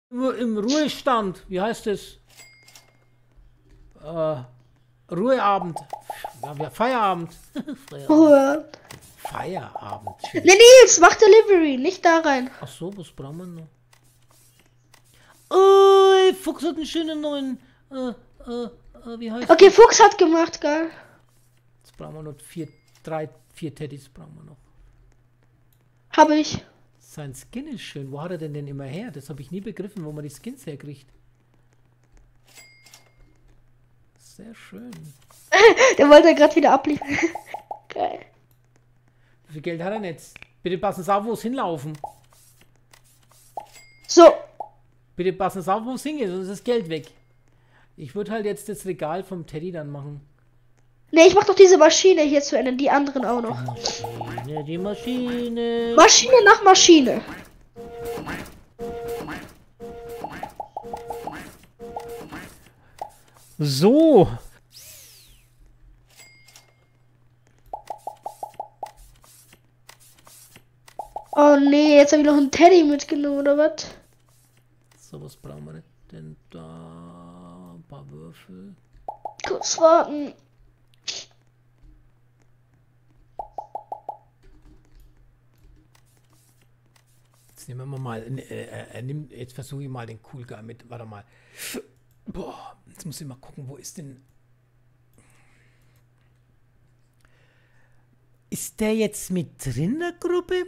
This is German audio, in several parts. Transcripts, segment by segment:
Im Ruhestand. Wie heißt es? Ruheabend. Ja, Feierabend. Ruhe. Feierabend. Ne, Nils, mach Delivery, nicht da rein. Ach so, was brauchen wir noch? Oh, Fuchs hat einen schönen neuen. Wie heißt Okay, das? Fuchs hat gemacht, geil. Jetzt brauchen wir noch vier Teddys brauchen wir noch. Hab ich. Sein Skin ist schön. Wo hat er denn immer her? Das habe ich nie begriffen, wo man die Skins herkriegt. Sehr schön. Der wollte gerade wieder abliefern. Geil. Wie viel Geld hat er denn jetzt? Bitte passen Sie auf, wo es hinlaufen. So. Bitte passen Sie auf, wo es hingeht, sonst ist das Geld weg. Ich würde halt jetzt das Regal vom Teddy dann machen. Ne, ich mach doch diese Maschine hier zu Ende, die anderen auch noch. Die Maschine. Maschine nach Maschine. So. Oh nee, jetzt habe ich noch einen Teddy mitgenommen, oder was? So, was brauchen wir denn da? Ein paar Würfel. Kurz warten. Jetzt nehmen wir mal. Jetzt versuche ich mal den Cool Guy mit. Warte mal. Boah, jetzt muss ich mal gucken, wo ist denn. Ist der jetzt mit drin in der Gruppe?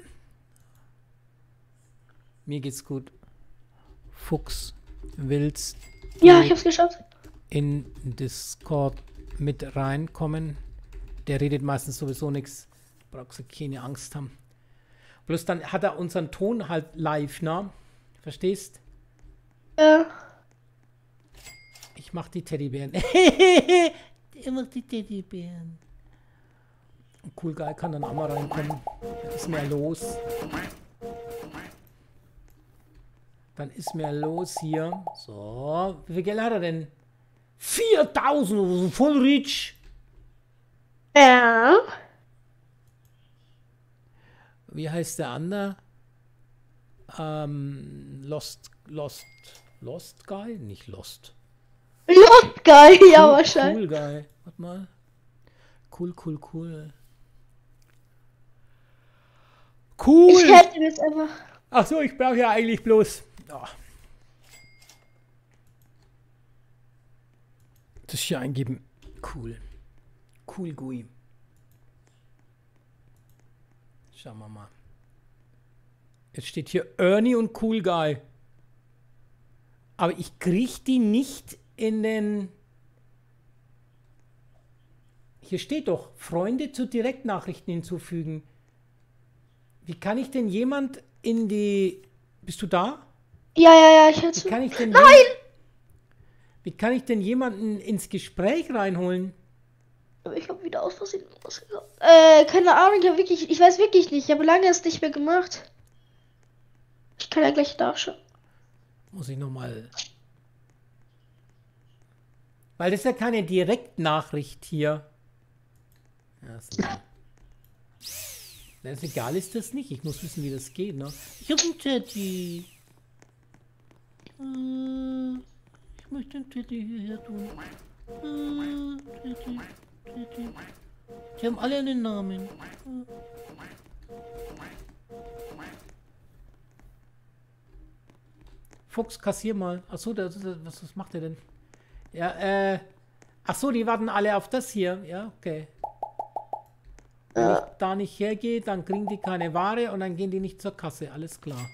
Mir geht's gut. Fuchs, willst Ja, ich hab's geschafft. in Discord mit reinkommen? Der redet meistens sowieso nichts. Brauchst du keine Angst haben. Bloß dann hat er unseren Ton halt live, ne? Verstehst? Ja. Ich mach die Teddybären. Er macht die Teddybären. Cool Guy kann dann auch mal reinkommen. Da ist mehr los. Dann ist mehr los hier. So, wie viel Geld hat er denn? 4000, voll rich. Ja. Wie heißt der andere? Lost Guy? Nicht Lost. Lost Guy, ja, wahrscheinlich. Cool Guy. Warte mal. Cool. Cool. Ich hätte jetzt einfach. Ach so, ich brauche ja eigentlich bloß. Oh. Das hier eingeben. Cool. Cool Gui. Schauen wir mal. Jetzt steht hier Ernie und Cool Guy. Aber ich kriege die nicht in den. Hier steht doch, Freunde zu Direktnachrichten hinzufügen. Wie kann ich denn jemand in die. Bist du da? Ja, ich hätte. Wie kann ich denn Nein! Wie kann ich denn jemanden ins Gespräch reinholen? Aber ich habe wieder aus Versehen ausgegangen. Keine Ahnung, ich weiß wirklich nicht. Ich habe lange es nicht mehr gemacht. Ich kann ja gleich nachschauen. Muss ich nochmal. Weil das ist ja keine Direktnachricht hier. Ja, ist egal, ist das nicht. Ich muss wissen, wie das geht, ne? Ich hab einen Teddy. Ich möchte einen Teddy hierher tun. Teddy. Die haben alle einen Namen. Fuchs, kassier mal. Achso, was macht der denn? Ja, achso, die warten alle auf das hier. Ja, okay. Wenn ich da nicht hergehe, dann kriegen die keine Ware und dann gehen die nicht zur Kasse. Alles klar.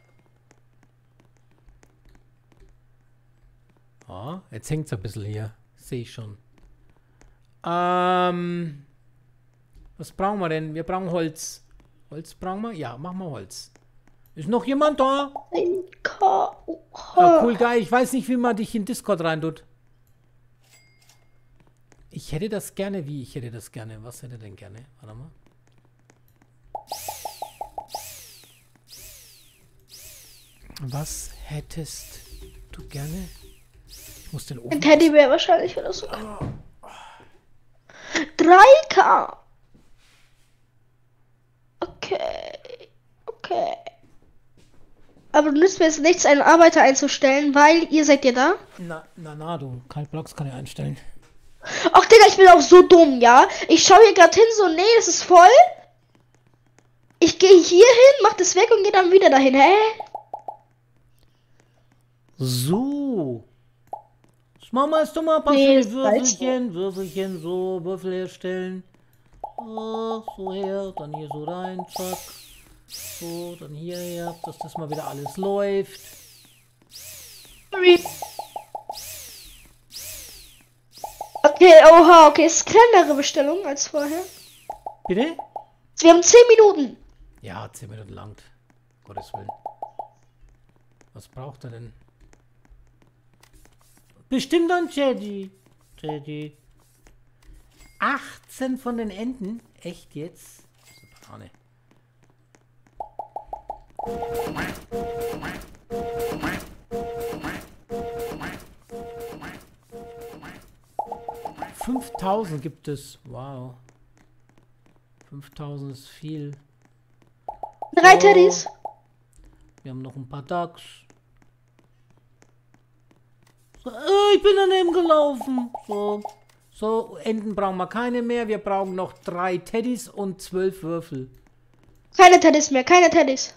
Ah, jetzt hängt es ein bisschen hier. Sehe ich schon. Was brauchen wir denn? Wir brauchen Holz. Holz brauchen wir? Ja, machen wir Holz. Ist noch jemand da? Cool Guy, ich weiß nicht, wie man dich in Discord reintut. Ich hätte das gerne. Wie? Ich hätte das gerne. Was hätte denn gerne? Warte mal. Was hättest du gerne? Ich muss den Ofen. Ein Teddybär wahrscheinlich oder so. 3K. Okay. Aber du nützt mir jetzt nichts, einen Arbeiter einzustellen, weil ihr seid ja da. Na, du. Kein Blocks kann ich einstellen. Ach, Digga, ich bin auch so dumm, ja? Ich schaue hier gerade hin, so, nee, es ist voll. Ich gehe hier hin, mach das weg und gehe dann wieder dahin. Hä? So. Jetzt machen wir erst mal ein paar Nee, schöne Würfelchen, so, Würfel herstellen. So her, dann hier so rein, zack. So, dann hierher, dass das mal wieder alles läuft. Okay, oha, okay, ist kleinere Bestellung als vorher. Bitte? Wir haben 10 Minuten. Ja, 10 Minuten lang. Gottes Willen. Was braucht er denn? Bestimmt ein Jedi. 18 von den Enten? Echt jetzt? Banane. $5.000 gibt es. Wow. 5.000 ist viel. 3 Teddys. Wir haben noch ein paar Ducks. So, ich bin daneben gelaufen. So, Enten brauchen wir keine mehr. Wir brauchen noch 3 Teddys und 12 Würfel. Keine Teddys mehr, keine Teddys.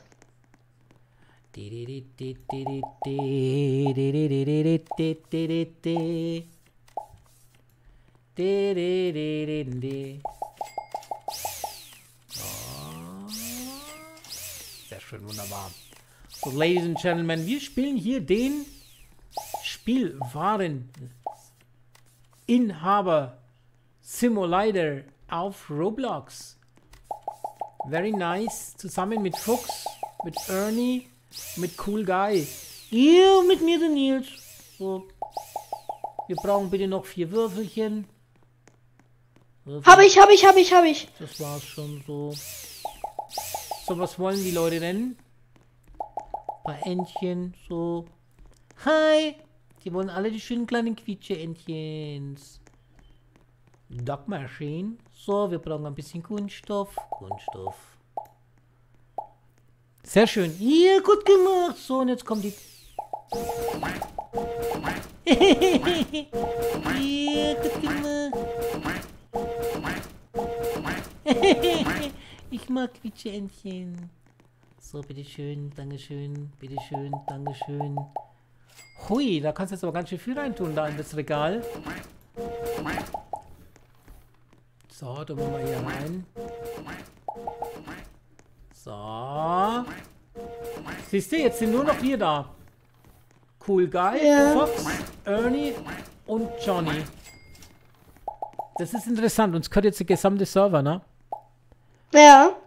Sehr schön, wunderbar. So, Ladies and Gentlemen, wir spielen hier den Spielwareninhaber Simulator auf Roblox. Very nice. Zusammen mit Fuchs, mit Ernie, mit Cool Guy. Ihr mit mir, den Nils. So. Wir brauchen bitte noch 4 Würfelchen. Hab ich. Das war's schon so. So, was wollen die Leute denn? Ein paar Entchen, so. Hi! Die wollen alle die schönen kleinen Quietsche-Entchens. Duck Machine. So, wir brauchen ein bisschen Kunststoff. Sehr schön. Hier, gut gemacht. So, und jetzt kommt die... Hier, gut gemacht. Ich mag Quietsche-Entchen. So, bitteschön, dankeschön, bitteschön, dankeschön. Hui, da kannst du jetzt aber ganz schön viel reintun, da in das Regal. So, da wollen wir hier rein. So. Siehst du, jetzt sind nur noch wir da. Cool Guy, Ja. Fox, Ernie und Johnny. Das ist interessant, uns gehört jetzt der gesamte Server, ne? Ja.